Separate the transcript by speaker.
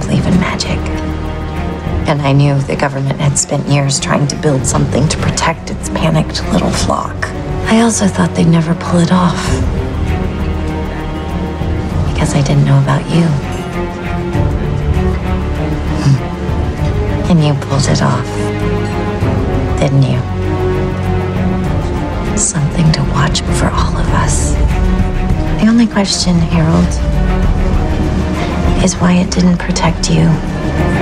Speaker 1: believe in magic. And I knew the government had spent years trying to build something to protect its panicked little flock. I also thought they'd never pull it off. Because I didn't know about you. And you pulled it off, didn't you? Something to watch for all of us. The only question, Harold, is why it didn't protect you.